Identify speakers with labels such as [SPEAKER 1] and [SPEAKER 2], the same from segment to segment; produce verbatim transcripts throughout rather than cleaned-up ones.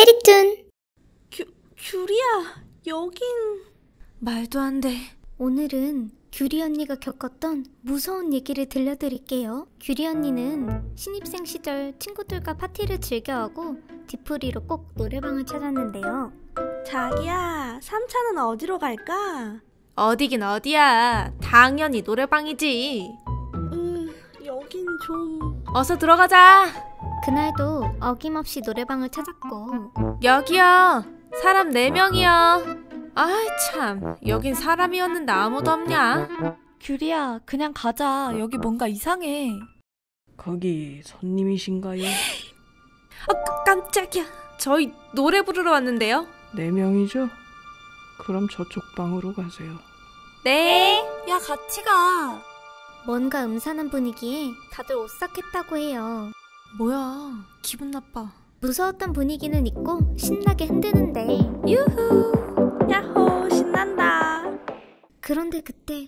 [SPEAKER 1] 메리툰.
[SPEAKER 2] 규, 규리야, 여긴...
[SPEAKER 3] 말도 안 돼.
[SPEAKER 1] 오늘은 규리 언니가 겪었던 무서운 얘기를 들려드릴게요. 규리 언니는 신입생 시절 친구들과 파티를 즐겨하고 뒤풀이로 꼭 노래방을 찾았는데요.
[SPEAKER 2] 자기야, 삼 차는 어디로 갈까?
[SPEAKER 3] 어디긴 어디야. 당연히 노래방이지.
[SPEAKER 2] 음, 여긴 좀...
[SPEAKER 3] 어서 들어가자.
[SPEAKER 1] 그날도 어김없이 노래방을 찾았고.
[SPEAKER 3] 여기요. 사람 네 명이요. 아이 참, 여긴 사람이었는데 아무도 없냐?
[SPEAKER 4] 규리야, 그냥 가자. 여기 뭔가 이상해.
[SPEAKER 5] 거기 손님이신가요?
[SPEAKER 3] 아, 깜짝이야. 저희 노래 부르러 왔는데요.
[SPEAKER 5] 네 명이죠? 그럼 저쪽 방으로 가세요.
[SPEAKER 3] 네.
[SPEAKER 4] 야, 같이 가.
[SPEAKER 1] 뭔가 음산한 분위기에 다들 오싹했다고 해요.
[SPEAKER 3] 뭐야, 기분 나빠.
[SPEAKER 1] 무서웠던 분위기는 있고 신나게 흔드는데.
[SPEAKER 3] 유후.
[SPEAKER 2] 야호, 신난다.
[SPEAKER 1] 그런데 그때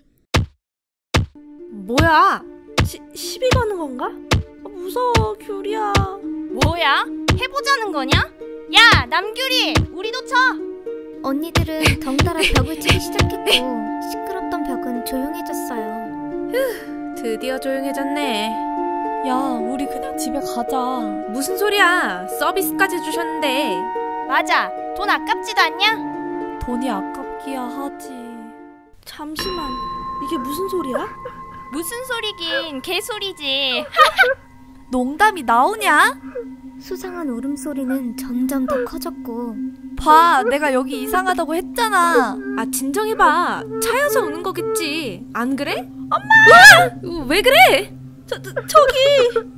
[SPEAKER 3] 뭐야?
[SPEAKER 2] 시, 시비 거는 건가? 아, 무서워, 규리야.
[SPEAKER 6] 뭐야? 해보자는 거냐? 야, 남규리! 우리도 쳐!
[SPEAKER 1] 언니들은 덩달아 벽을 치기 시작했고 시끄럽던 벽은 조용해졌어요.
[SPEAKER 3] 휴, 드디어 조용해졌네.
[SPEAKER 4] 야, 우리 그냥 집에 가자.
[SPEAKER 3] 무슨 소리야? 서비스까지 주셨는데.
[SPEAKER 6] 맞아, 돈 아깝지도 않냐?
[SPEAKER 4] 돈이 아깝기야 하지.
[SPEAKER 2] 잠시만, 이게 무슨 소리야?
[SPEAKER 6] 무슨 소리긴 개소리지.
[SPEAKER 4] 농담이 나오냐?
[SPEAKER 1] 수상한 울음소리는 점점 더 커졌고.
[SPEAKER 4] 봐, 내가 여기 이상하다고 했잖아.
[SPEAKER 3] 아, 진정해봐. 차여서 우는 거겠지. 안 그래? 엄마! 왜 그래?
[SPEAKER 2] 저, 저, 저기!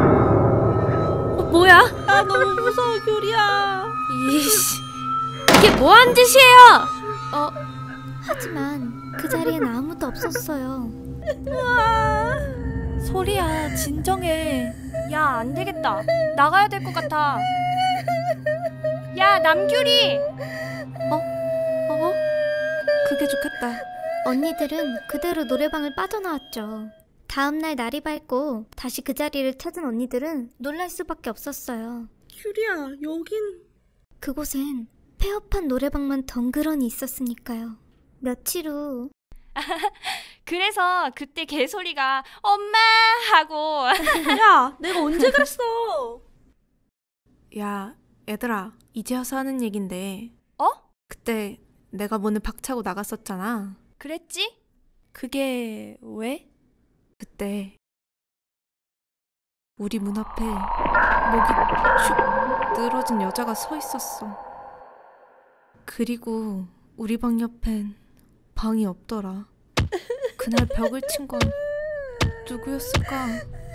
[SPEAKER 3] 어, 뭐야?
[SPEAKER 2] 아, 너무 무서워, 규리야.
[SPEAKER 3] 이씨, 이게 뭐한 짓이에요?
[SPEAKER 1] 어, 하지만 그 자리엔 아무도 없었어요.
[SPEAKER 4] 소리야, 진정해.
[SPEAKER 6] 야, 안 되겠다. 나가야 될 것 같아. 야, 남규리!
[SPEAKER 3] 어? 어? 그게 좋겠다.
[SPEAKER 1] 언니들은 그대로 노래방을 빠져나왔죠. 다음날 날이 밝고 다시 그 자리를 찾은 언니들은 놀랄 수밖에 없었어요.
[SPEAKER 2] 규리야, 여긴...
[SPEAKER 1] 그곳엔 폐업한 노래방만 덩그러니 있었으니까요. 며칠 후
[SPEAKER 6] 그래서 그때 개소리가 엄마! 하고
[SPEAKER 2] 야, 내가 언제 그랬어?
[SPEAKER 3] 야, 얘들아, 이제 와서 하는 얘긴데.
[SPEAKER 6] 어?
[SPEAKER 3] 그때 내가 문을 박차고 나갔었잖아.
[SPEAKER 6] 그랬지?
[SPEAKER 4] 그게 왜?
[SPEAKER 3] 그때 우리 문 앞에 목이 축 늘어진 여자가 서 있었어. 그리고 우리 방 옆엔 방이 없더라. 그날 벽을 친 건 누구였을까?